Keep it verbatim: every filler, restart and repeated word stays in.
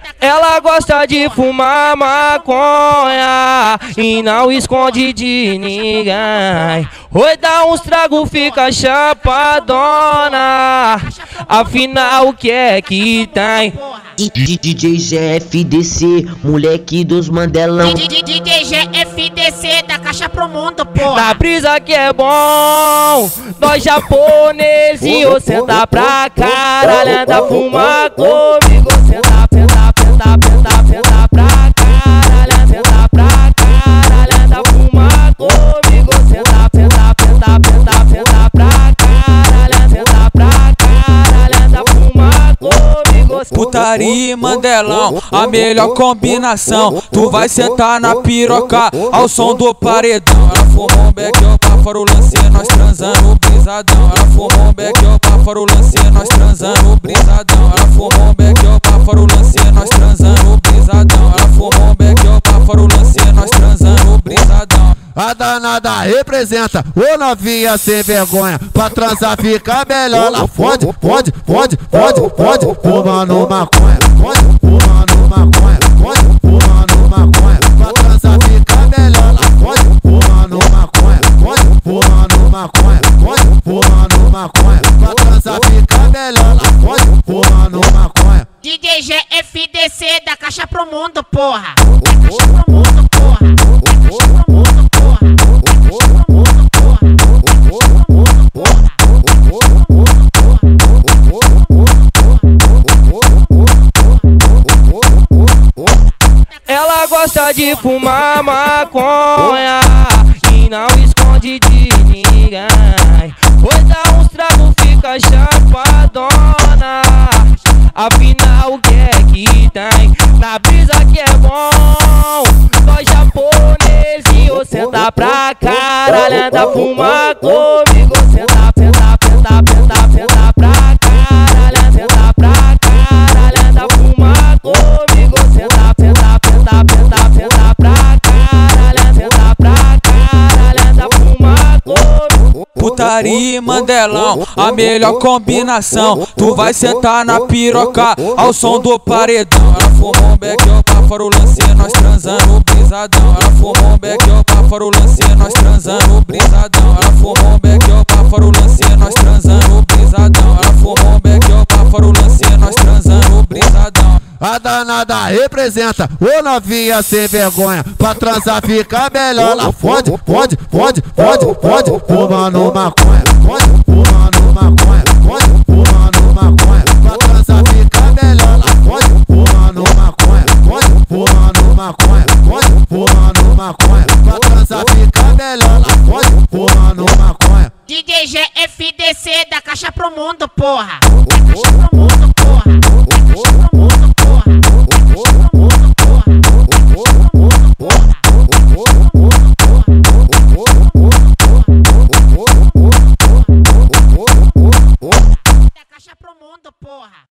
Ela gosta de fumar maconha e não esconde de ninguém. Oi, dá uns trago, fica chapadona. Afinal, o que é que tem? D J G F D C, moleque dos Mandelão. D J G F D C da Caixa Pro Mundo, porra. Na brisa que é bom, nós japonesinho, senta pra caralho, anda fumar comigo, senta, senta, senta, senta, senta pra caralho, senta pra caralho, anda fumar comigo, senta, senta, senta, senta, senta pra caralho, senta pra caralho, anda fumar comigo. Putaria e Mandelão, a melhor combinação. Tu vai sentar na piroca ao som do paredão. Ela fumou um beck, eu páfaro, lance, nós transando o brisadão. Ela fumou um beck, eu páfaro, lance, nós transando o brisadão. Ela fumou um beck, eu páfaro, lance, nós transando o brisadão. Ela fumou um beck, eu páfaro, lance, nós transando o brisadão. A danada representa o novinha sem vergonha. Pra transar fica melhor. Ela fode, fode, fode, fode, fode, fumando maconha. Fode, fumando maconha. Fode, fumando maconha. Pra transar fica melhor. Ela fode, fumando maconha. Fode, fumando maconha. Fode, fumando maconha. Pra transar fica melhor. Ela fode, fumando maconha. D J G F D C da Caixa Pro Mundo, porra. Da Caixa Pro Mundo, porra. Da Caixa Pro Mundo, porra. Da Caixa Pro Mundo, porra. Da Caixa Pro Mundo, porra. Ela gosta de fumar maconha e não esconde de ninguém. Oi, dá uns trago, fica chapadona. Afinal, o que é que tem? Na brisa que é bom, nós japonesinho, senta pra caralho, anda fumar comigo, senta, senta, senta, senta, senta pra caralho, senta pra caralho, anda fumar comigo, senta, senta, senta, senta, senta pra caralho, senta pra caralho, anda fumar comigo. Putaria e Mandelão, a melhor combinação. Tu vai sentar na piroca ao som do paredão. Ela fumou um beck, eu páfaro, lance, nós transando o brisadão. Ela fumou um beck, eu páfaro, lance, nós transando o brisadão. Ela fumou um beck, eu páfaro, lance, nós transando o brisadão. Ela fumou um beck, eu páfaro, lance, nós transando o brisadão. A danada representa o novinha sem vergonha. Pra transar fica melhor. Ela fode, fode, fode, fode, fode, fumando maconha. Fode, fumando maconha. Fode, fumando maconha. Pra transar fica melhor. Ela fode, fumando maconha. Fode, fumando maconha. Fode, fumando maconha. Pra transar fica melhor. Ela fode, fumando maconha. D J G F D C da Caixa Pro Mundo, porra. Da Caixa Pro Mundo,